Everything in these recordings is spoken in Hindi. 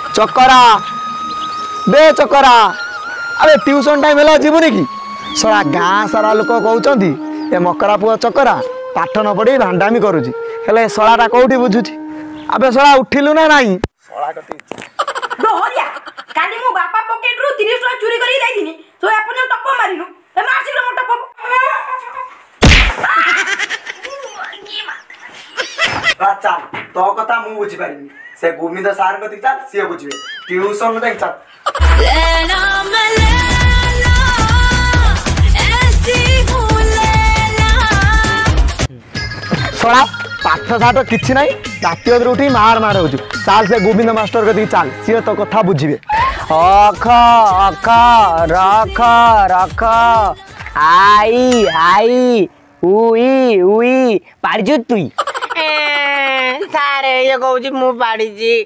चकरा बे चकरा अरे ट्यूशन टाइम है जीवनी कि सारा गाँ सारा लोक कहते ए मकरा पुआ चकरा पाठ न पढ़ी भांडामी करुची हेले शलाटा कौटी बुझुची अबे शला उठिलु ना नहीं शला कति दोहरिया काली मो बापा पॉकेट रो 30 टका चोरी करी जाईथिनी तो अपन टप्पा मारिनु ए मारसी रे मो टप्पा अच्छा तो कथा मु बुझी पारिनी से गोविंद सार कति चल से बुझिबे ट्यूशन में चल लेना मलेना ऐसी हूं लेना सोड़ा पाठ साठ किछि नाही राति अदर उठी मार मार होजु चाल से गोविंद मास्टर कति चाल से तो कथा बुझिबे अख अख रख रख आई आई उई उई पारिजु तुई सारे ये कहूँ मु पाड़ी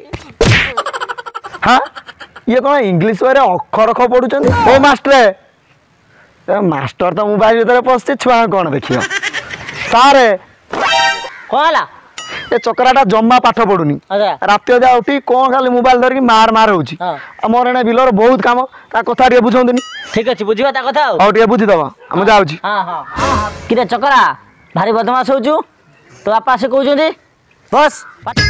हाँ ये कौन इंग्लिश वे अक्षर अख पढ़ुं ओ मास्टर मास्टर तो मोबाइल भर पशे छुआ कौन देखिए सारे कौन ये चकराटा जम्मा पाठ पढ़ुनी राति अधा उठी कौन खाली मोबाइल धरिकी मार मार होची मोर एने बिलर बहुत काम ता कथा टे बुझंतनी ठीक अछि बुझिबा ता कथा हो टे बुझिदबा हम जाउची हां हां किरे चकरा भारी बदमाश होचू तो बापा से कहउछंती बस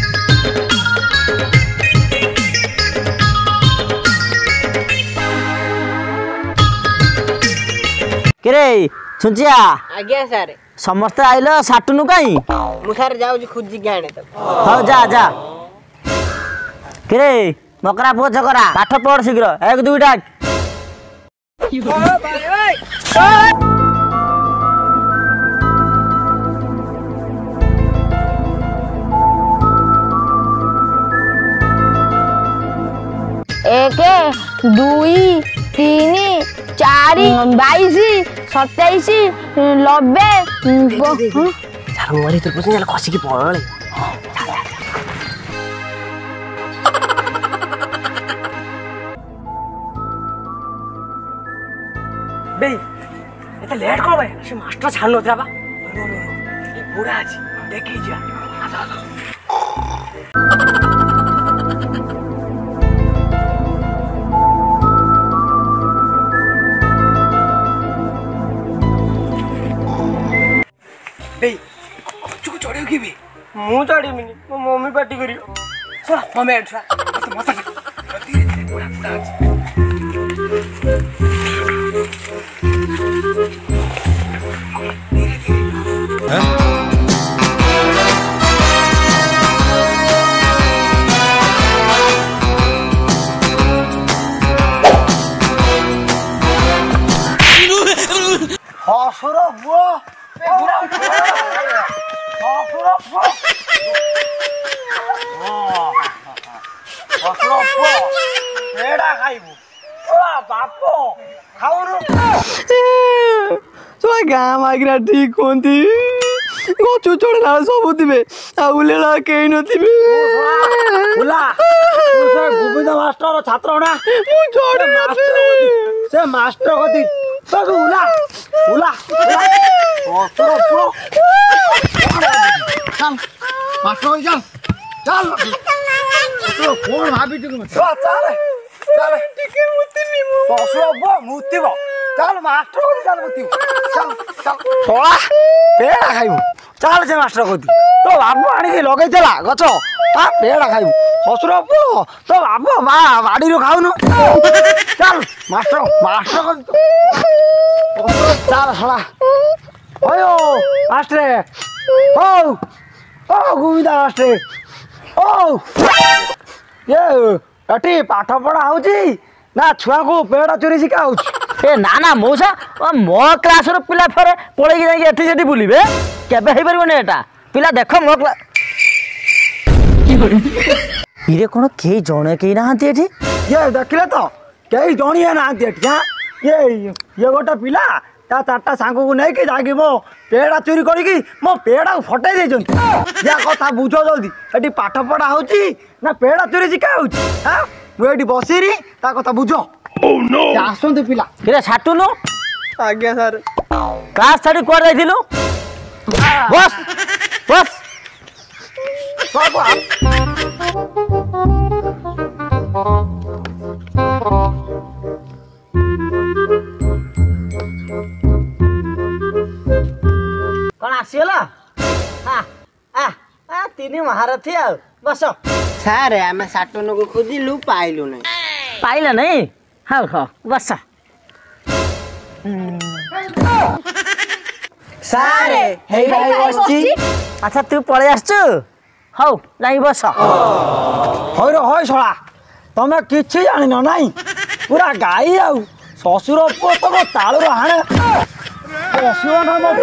किरे सुनचिया आज्ञा सर समस्त आइलो साटुनु काई मु सर जाउची खुजी के आने तो हां जा जा किरे मकरा पो चकरा पाठ पढ़ शीघ्र 1 2 डाक एक दुई तीन चार 22 27 90 चार मोबाइल तो पसंद है खसी की पड़े बे एते लेट को भाई से मास्टर छान नथरा बा ये बुढ़ा अछि देखि जा चढ़ियो कि मु चढ़ीमिनी मो मम्मी पार्टी करियो चल मम्मी एंट्रा तो मत धीरे धीरे बुढ़ा बुढ़ा धीरे धीरे हसुर बुआ गाँ मागिरा ठीक होती गच चढ़ला सब थे आउलेला कहीं नथिबे गोविंद मास्टर छात्र ना से मास्टर कति उला उला चल मास्टर चल चल कौन भाभी चल चल टिके मुति चल मास्टर चल मुति चल चल थोड़ा पेड़ा खाइबू चल से मास्टर कति तो बाबू आनी लगे चला गच हाँ पेड़ा खाइबू हसुर तो बाबू बाड़ी रू खाऊनु चल मास्टर मास्टर कति चल सला ओयो मास्टर ओ ओ गोविंद मास्टर ओ ये अटी पाठ पढ़ा होची ना छुआ को पेड़ा चोरी शिखा होची ए ना ना मौसा मो क्लास रो पिला फेरे पळै कि जाई एठी सेठी बुलिबे केबे हेइ परबो एटा पिला देखो मो क्लास इरे कोन के जणे के नाहंती एठी ये देखले तो के जणिया नाहंती एठी हां ये गोटा पिला ता चारटा सांग को नै के जागी मो पेड़ा चोरी करी की मो पेड़ा फटाई दे जंती या कथा बुझो जल्दी एठी पाठ पढ़ा होची ना पेड़ा चोरी शिखा होची हां मु एठी बसिरी ता कथा बुझो ओह नो आसंते पिला इरे छाटुनु आज्ञा सर क्लास छाडी कोर जाइथिलु बस बस बाबू महारथी आ बस सारे आम साटन को खोजिलु पाइलु नहीं पाइल नहीं हाँ हाँ बस सारे हे भाई बसची अच्छा तू पळे आसछु हौ जाई बस हई रे हई शला तमे किछि जानि न नाही पूरा गाई आउ ससुर पुଅ तक ताळुर हाणे बसियो न मो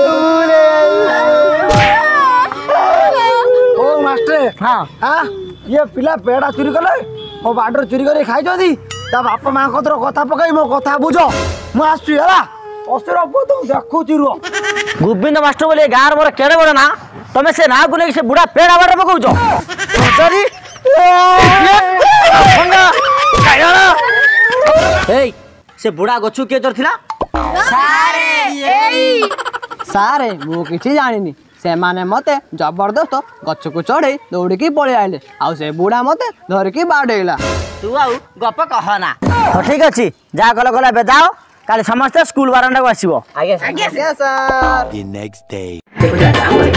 ओ मास्टर हाँ हाँ ये पिला पेड़ा चोरी कले मो बाडर चोरी कर खाई जदी ता बाप मां कतर कथा पकाई मो कथा बुझ मु आसु हला ससुर पुଅ तुम देखु चिरो गोविंद मास्टर बोले गाँव मोर केड़े बड़ ना तमे से ना को नहीं से बुढ़ा पेड़ आवार पकाउछ सॉरी ए से बुढ़ा गछु के जर थिला सारे मु किछि जानिनी से माने मते जबरदस्त गछ को चढ़े दौड़िकी पळे आइले आ से बुढ़ा मते धरिकी बाडेला तू आउ गप कहना हो ठीक अछि जा गल गला बे जाओ काली समस्त स्कूल बारंडा को आसीबो आगे सर The next day.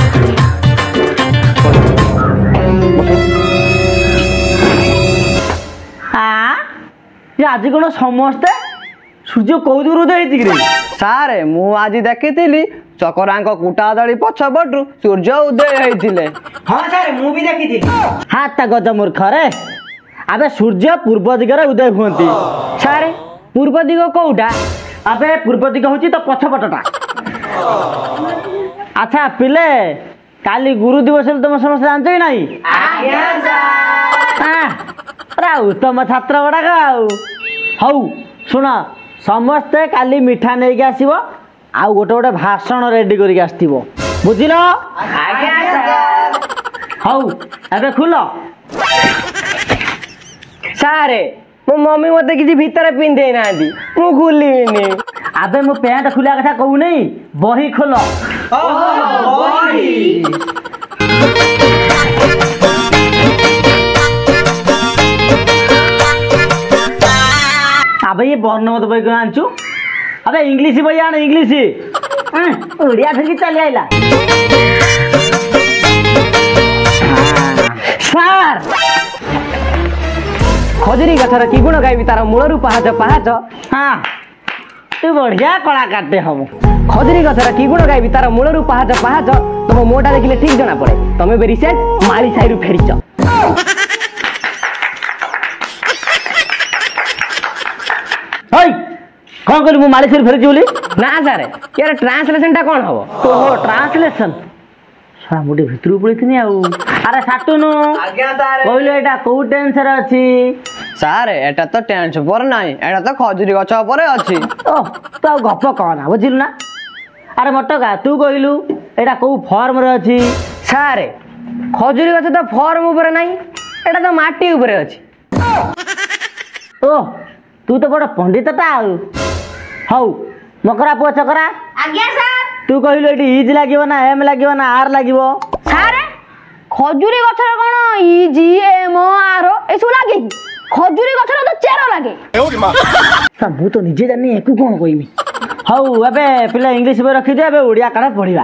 हाँ ये आज कौन समस्ते सूर्य कौ दूर उदय होती सारे मु आज देखिथिली चकरांक कुटा दड़ी पछपटु सूर्य उदय होइथिले हाँ सर मु भी देखी हाँ ता गज मूर्ख रे अबे सूर्य पूर्व दिगरे उदय हुंती सारे पूर्व दिग कोउटा अबे पूर्व दिग होची तो पछपटटा अच्छा पिले काली गुरु दिवस तुम समस्त जानते ही नहीं आज्ञा सर उत्तम छात्र गुड़ाक हौ शुण समस्ते काली मिठा नहीं आसब आउ गोटे गोटे भाषण रेडी करके आसथिबो बुझिल हौ एबे खुल सारे मो मम्मी मते किछि भीतर पिंधे नांदी मु खुलिनी अबे मो पैंट खुला कथा कहू नहीं बही खोल अबे ये वर्णमत बही को आनचु अबे इंग्लिश बही आन इंग्लिश ओडिया फिर चली आइला सर खजुरी गछर कि गुण गाइबी तार मूलरू पाहाच पाहाच हाँ तू बढ़िया कला काटे हम खजुरी गछर कि गुण गाइबी तार मूलरू पाहाच पाहाच तुम मोटा देखिले ठीक जना पड़े तमे बे रिसेंट माली साइरु फेरिच हई कौन कर मु मालिक फेरी बोली ना सर यार ट्रांसलेशन टा कोन हबो ओहो ट्रांसलेशन सारा मुडी भितरु पळिथिनी आउ अरे साटुनु आज्ञा सर कहलो एटा को टेंस रे अछि सर एटा तो टेंस पर नाही एटा तो खजुरी गछ पर अछि ओ तो आउ गप कहना बुझिलु ना अरे मटका तू कहलु एटा को फॉर्म रे अछि सर खजुरी गछ तो फॉर्म ऊपर नाही एटा तो माटी ऊपर अछि ओ तू तो बड़ पंडितटा आउ हौ मकरा पुआ चकरा आज्ञा सर तू कहलु एटी इज लागिवो ना एम लागिवो ना आर लागिवो सारे खजुरी गछर कोन इ जी एम आर एसु लागे खजुरी गछर तो चेरो लागे सा मु तो निजे जानी एकु कोन कहिमी हौ एबे पिला इंग्लिश बे रखि दे एबे ओडिया काढा पढिबा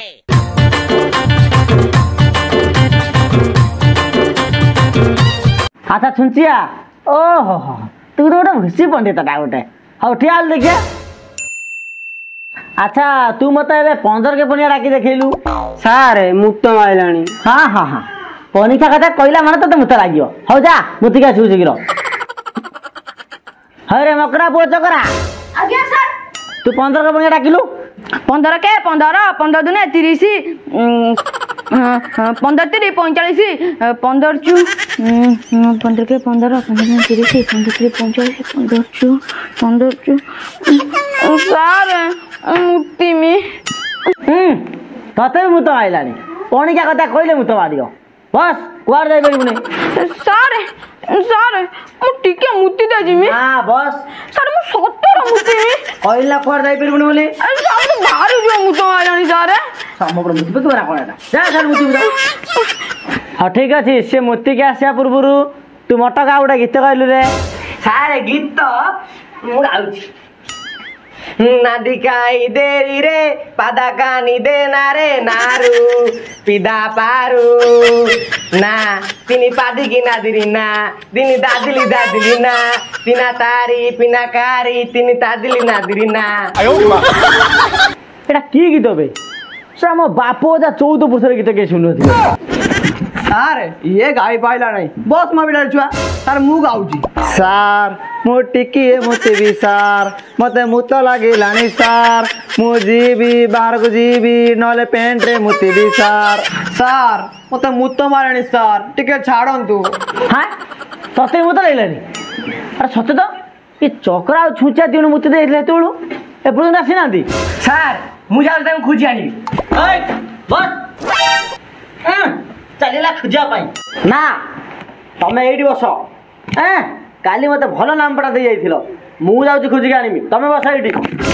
अच्छा छुंचिया ओहो हो तू तो गोटे घुसी पंडितटा गोटे हौ ठियाल देखिए अच्छा तू मत एबे 15 के पनिया डाकी देखैलु सर मुक्त आइलानी हाँ हाँ हाँ पनीखा कथा कहला माने तो मुत लागियो हौ जा मुतिका छु शीघ्र हरे मकरा पुआ चकरा आज्ञा सर तू 15 के पनिया डाकिलु 15 के 15 दुने 30 15 3 45 15 चु 15 के 15 15 30 15 45 15 चु 15 चु सर मुक्ति में तते मुत आइलानी पनीखा कथा कहले मुत मारियो बस कुआर जाई परिबुनी सर सर मु टिके मुक्ति दे जिमी हां बस सर मु सत्तर मुक्ति कहला कुआर जाई परिबुनी बोली सर तो बाहर जो मुत आइलानी सर समग्र मुति पे तोरा कोनटा जा सर मुति बुझा हां ठीक अछि से मुति के आसिया पूर्वरु तू मटका उडा गीत गाइलु रे सारे गीत मु गाउची नादी काई देरी रे पादा कानी देना रे नारू पिदा पारू ना तिनी पादी की नादिरी ना तिनी दादिली ना तिना तारी पिना कारी तिनी तादिली नादिरी ना এটা কি গীত বে সে আমার বাপও যা 14 বছরের গীত কে শুনছিল আরে ইয়ে গাই পাইলা নাই বস মা বিড়াল ছুয়া তার মু গাউজি ସାର୍ ମୁଁ ଟିକିଏ ମୁତିବି ସାର୍ ମତେ ମୁତ ଲାଗିଲାଣି ସାର୍ ମୁଁ ଯିବି ବାହାରକୁ ଯିବି ନହେଲେ ପ୍ୟାଣ୍ଟରେ ମୁତିବି ସାର୍ ସାର୍ ମତେ ମୁତ ମାରେଣି ସାର୍ ଟିକେ ଛାଡ଼ନ୍ତୁ ହାଁ ତତେ ମୁତ ଲାଗିଲାଣି ଆରେ ସତେ ତ ଏ ଚକ୍ର ଆଉ ଛୁଞ୍ଚା ଦିନ ମୁତି ଦେଇଥିଲେ ହେତେବେଳୁ ଏପର୍ଯ୍ୟନ୍ତ ଆସିନାହାନ୍ତି ସାର୍ ମୁଁ ଯାଉଛି ତାଙ୍କୁ ଖୋଜି ଆଣିବି ଚାଲିଲା ଖୋଜିବା ପାଇଁ ନା ତମେ ଏଇଠି ବସ କାଲି ମତେ ଭଲ ନାମ୍ପଟା ଦେଇ ଯାଇଥିଲ ମୁଁ ଯାଉଛି ଖୋଜିକି ଆଣିବି ତମେ ବସ ଏଇଠି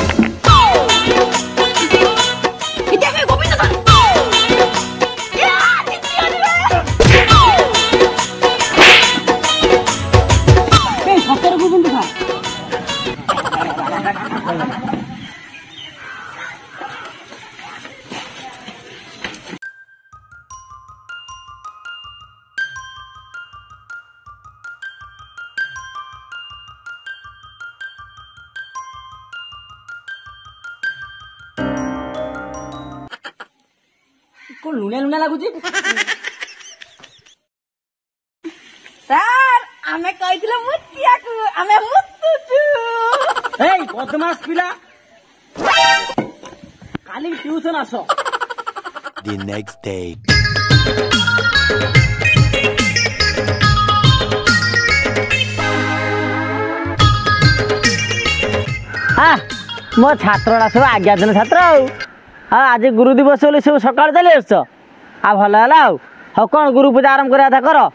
କଣ ଲୁଣିଆ ଲୁଣିଆ ଲାଗୁଛି ସାର୍ ଆମେ କହିଥିଲେ ମୁତିଆକୁ ଆମେ ମୁତୁଛୁ ଏଇ ବଦମାସ ପିଲା କାଲି ଟ୍ୟୁସନ ଆସ The next day. ମୋ ଛାତ୍ରଟା ସବୁ ଆଜ୍ଞା ଦିନ ଛାତ୍ର ଆଉ ଆଜି ଗୁରୁ ଦିବସ ବୋଲି ସବୁ ସକାଳୁ ଚାଲି ଆସୁଛ ଆଉ ଭଲ ହେଲା ଆଉ ହଉ କ'ଣ ଗୁରୁ ପୂଜା ଆରମ୍ଭ କରିବା କଥା କର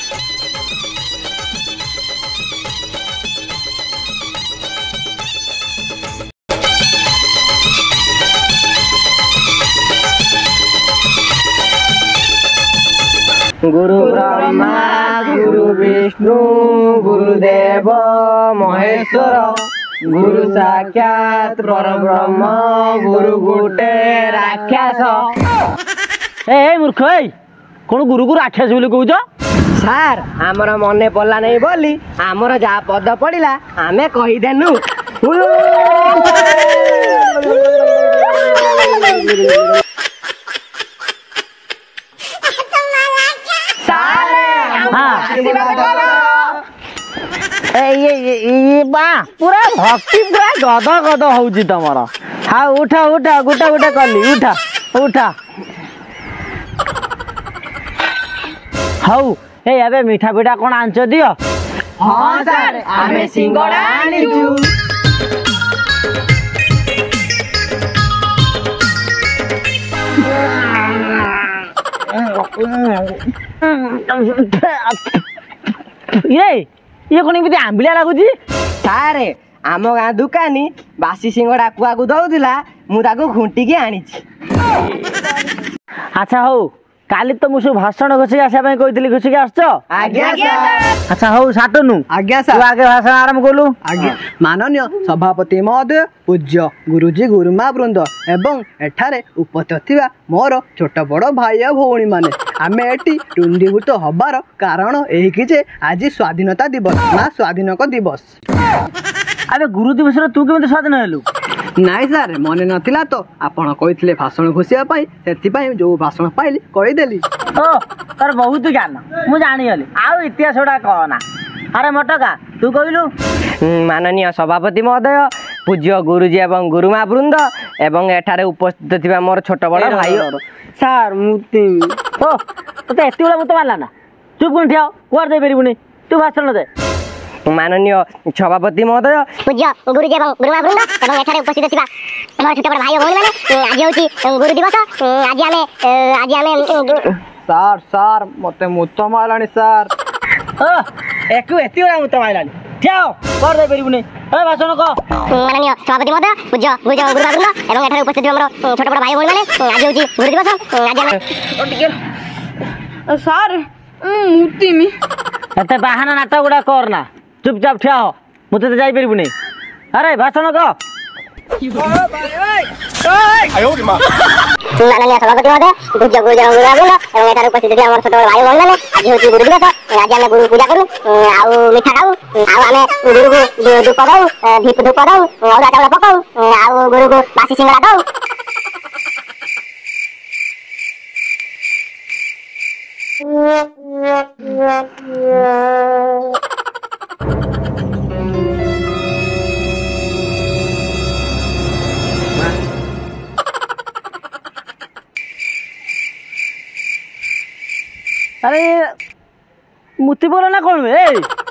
गुरु ब्रह्मा गुरु विष्णु गुरुदेव महेश्वर गुरु साक्षात परब्रह्म गुरु गुटे राक्षस ए मूर्ख ए कौन गुरु को राक्षस बोली कहूच सार आमर मने पड़ला नहीं बोली आमर जहाँ पद पड़ा आम कहीदेनु पूरा भक्ति पूरा गद गद हूँ तुम हाँ उठा उठा गोटा गोटा कली उठा उठा हऊ ए मीठा पीठा कौन आंच दियो हाँ सर आमे सिंगड़ा आनिचु ये कौन एमती आंबिया लगुच सारे आम गाँ दुकानी बासी सिंगड़ा कुआ को दौला मुझे घुंटिकी आनी अच्छा हौ काली तो मुझे भाषण घोषिक आसपा कही घोषिक आस अच्छा हौ साटनु आज्ञा सर आगे भाषण आरंभ कलु आज्ञा माननीय सभापति महोदय पूज्य गुरुजी गुरुमा वृंद एवं एठारे उपस्थित थिबा मोर छोट बड़ भाई भौणी माने आमे एटी रुंदीभूत हबार कारण एही कि जे आज स्वाधीनता दिवस ना स्वाधीनक दिवस अबे गुरु दिवस तू केमते स्वाधीन हेलु नाई सर मन नथिला तो आपण कहितले भाषण घोषिया पाई सेति पाई जो भाषण पाइली कहि देली ओ तार बहुत ज्ञान मु जानि गली आ इतिहास उडा कहना अरे मटका तू कहलु माननीय सभापति महोदय पूज्य गुरुजी एवं गुरुमा वृंद एवं एठारे उपस्थित थिबा मोर छोट बड़ भाई सर मुति ओ तते एति बेला मुत मारला ना चुप कोन ठियाओ कुआर दे परिबुनी तू भाषण दे माननीय सभापति महोदय पूज्य गुरुजी एवं गुरुमा वृंद एवं एठारे उपस्थित थिबा हमर छोट बड़ भाई भौणी माने आज होची गुरु दिवस आज आमे सर सर मते मुत मारलानी सर ओ एकु एति बेला मुत मारलानी ठियाओ कुआर दे परिबुनी ए भाषण क माननीय सभापति महोदय पूज्य गुरुजी एवं गुरुमा वृंद एवं एठारे उपस्थित थिबा हमर छोट बड़ भाई भौणी माने आज होची गुरु दिवस आज आमे सर मुतिमी एते बाहाना नाटक गुडा करना चुपचाप ठिया हो मुते तो जाई परिबुनी अरे भाषण क माननीय सभापति महोदय पूज्य गुरुजन गुरुवृंद एवं एठार उपस्थित ଥିବା ଆମର ଛୋଟ ଭାଇ ଭଉଣୀ ମାନେ ଆଜି ହେଉଛି ଗୁରୁ ଦିବସ। ଆଜି ଆମେ ଗୁରୁ ପୂଜା କରୁ ଆଉ ମିଠା ଖାଉ ଆଉ ଆମେ ଗୁରୁକୁ ଧୂପ ଦଉ ଧୂପ ଦଉ ଅରୁଆ ଚାଉଳ ପକାଉ ଆଉ ଗୁରୁକୁ ବାସି ସିଙ୍ଗଡ଼ା ଦଉ। अरे मुती बोलो ना कौन बे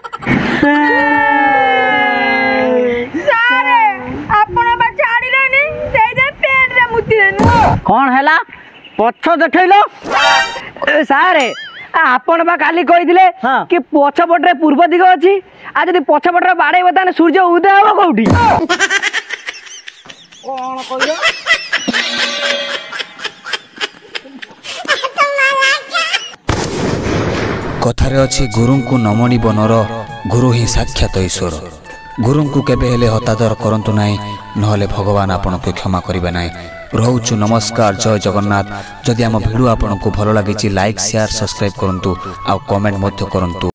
ସାରେ ଆପଣ ବା ଛାଡ଼ିଲେନି ସେଇ ଯେ ପେଣ୍ଟରେ ମୁତି ଦେନୁ। कौन हैला पछ देखैलो सारे आपण बा काली कहिदिले कि पछ पटरे पूर्व दिग अछि आ जदी पछ पटरे बाडे बताने सूर्य उदय हो कोठी कौन कहिलो कथारे अछि गुरुंकु नमणी बनर गुरु ही साक्षात ईश्वर। गुरुंकु केबे हेले हतादर करंतु नाही नहले भगवान आपनको क्षमा करिबे नाही। रहउछु नमस्कार जय जगन्नाथ। जदि आम भिडियो आपनको भलो लागिछि लाइक शेयर सब्सक्राइब करंतु आ कमेंट मध्य करंतु।